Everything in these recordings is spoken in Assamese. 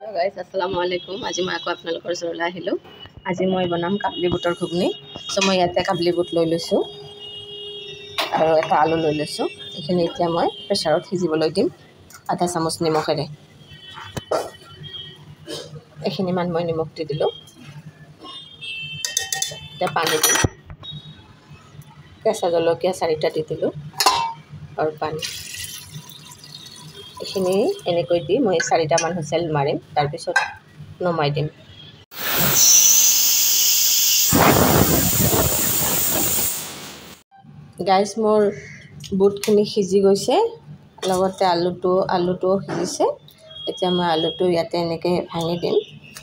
Guys, assalamu alaikum. আজি মই আকৌ আপোনালোকৰ ওচৰলৈ আহিলো। আজি মই বনাম কাবলি বুটৰ ঘুগনি। সো মই ইয়াতে কাবলি বুট লৈ লৈছো আৰু এটা আলু লৈ লৈছো। এইখিনি এতিয়া মই প্ৰেছাৰত সিজিবলৈ দিম আধা চামুচ নিমখেৰে। এইখিনি মান মই নিমখ দি দিলো। এতিয়া পানী দিম। কেঁচা জলকীয়া 4টা দি দিলো আৰু পানী। এইখিনি এনেকৈ দি মই 4টা মান হুইচেল মাৰিম, তাৰ পিছত নমাই দিম। গাইস, মোৰ বুটখিনি সিজি গৈছে, লগতে আলুটো সিজিছে। এতিয়া মই আলুটো ইয়াতে এনেকৈ ভাঙি দিম।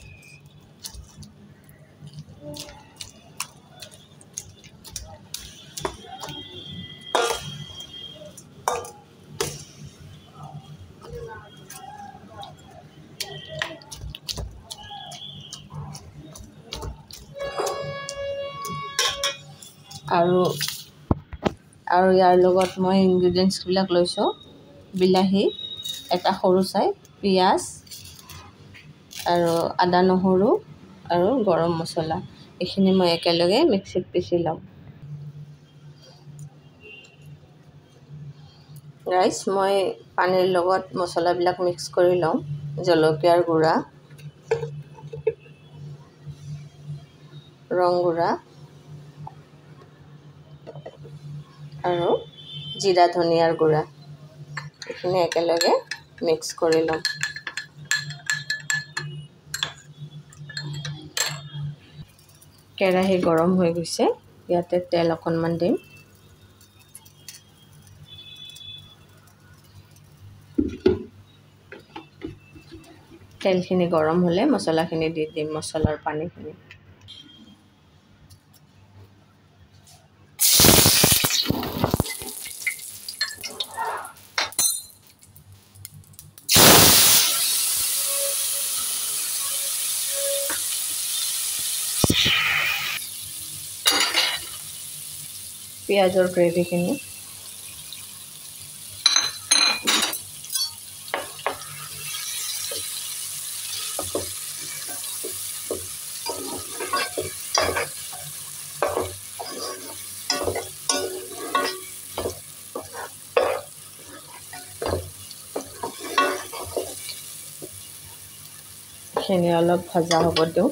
আৰু ইয়াৰ লগত মই ইনগ্ৰেডিয়েন্টছবিলাক লৈছোঁ: বিলাহী এটা সৰু চাই, পিঁয়াজ আৰু আদা নহৰু আৰু গৰম মছলা। এইখিনি মই একেলগে মিক্সিত পিচি ল'ম। গাইছ, মই পানীৰ লগত মছলাবিলাক মিক্স কৰি লওঁ। জলকীয়াৰ গুড়া, ৰং গুড়া আৰু জিৰা ধনিয়াৰ গুড়া, এইখিনি একেলগে মিক্স কৰি ল'ম। কেৰাহী গৰম হৈ গৈছে, ইয়াতে তেল অকণমান দিম। তেলখিনি গৰম হ'লে মছলাখিনি দি দিম, মছলাৰ পানীখিনি। পিঁয়াজৰ গ্ৰেভিখিনি অলপ ভজা হ'ব দিওঁ।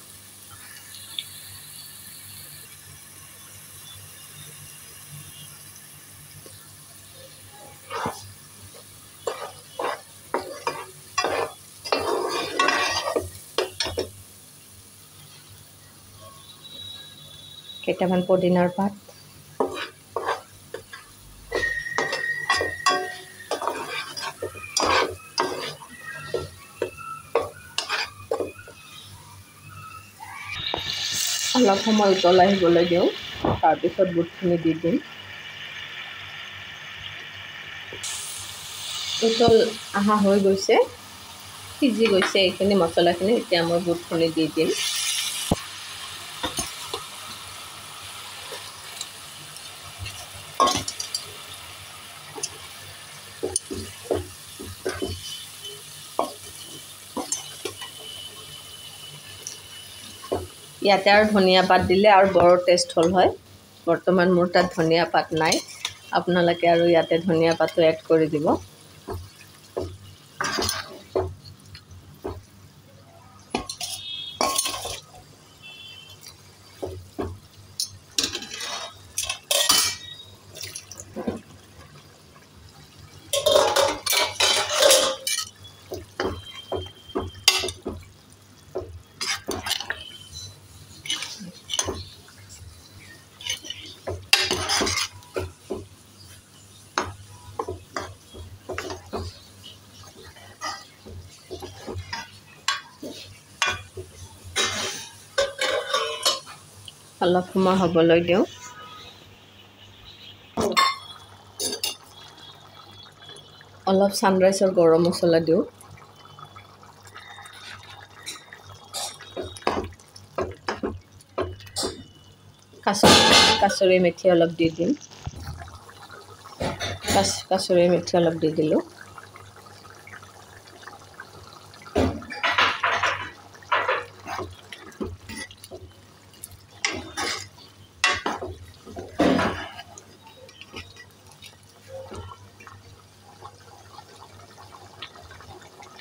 কেইটামান পদিনাৰ পাত, অলপ সময় উতলাই আহিবলৈ দিওঁ, তাৰপিছত বুটখিনি দি দিম। উতল অহা হৈ গৈছে, সিজি গৈছে এইখিনি মছলাখিনি। এতিয়া মই বুটখিনি দি দিম। ইয়াতে আৰু ধনিয়া পাত দিলে আৰু বৰ টেষ্ট হ'ল হয়। বৰ্তমান মোৰ তাত ধনিয়া পাত নাই, আপোনালোকে আৰু ইয়াতে ধনিয়া পাতো এড কৰি দিব। অলপ সময় হ'বলৈ দিওঁ। অলপ ছানৰাইজৰ গৰম মছলা দিওঁ। কাছুৰি মেথি অলপ দি দিম। কাছুৰি মেথি অলপ দি দিলোঁ।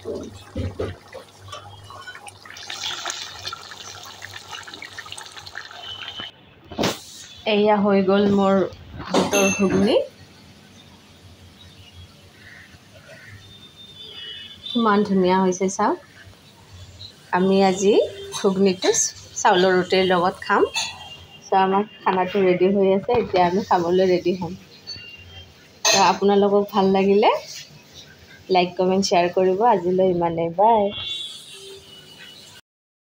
এয়া হৈ গ'ল মোৰ বুটৰ ঘুগনি। কিমান ধুনীয়া হৈছে চাওক। আমি আজি ঘুগনিটো চাউলৰ ৰুটিৰ লগত খাম। চ' আমাৰ খানাটো ৰেডি হৈ আছে, এতিয়া আমি খাবলৈ ৰেডি হ'ম। ত' আপোনালোকক ভাল লাগিলে লাইক কমেণ্ট শ্বেয়াৰ কৰিব। আজিলৈ ইমানেই, বাই।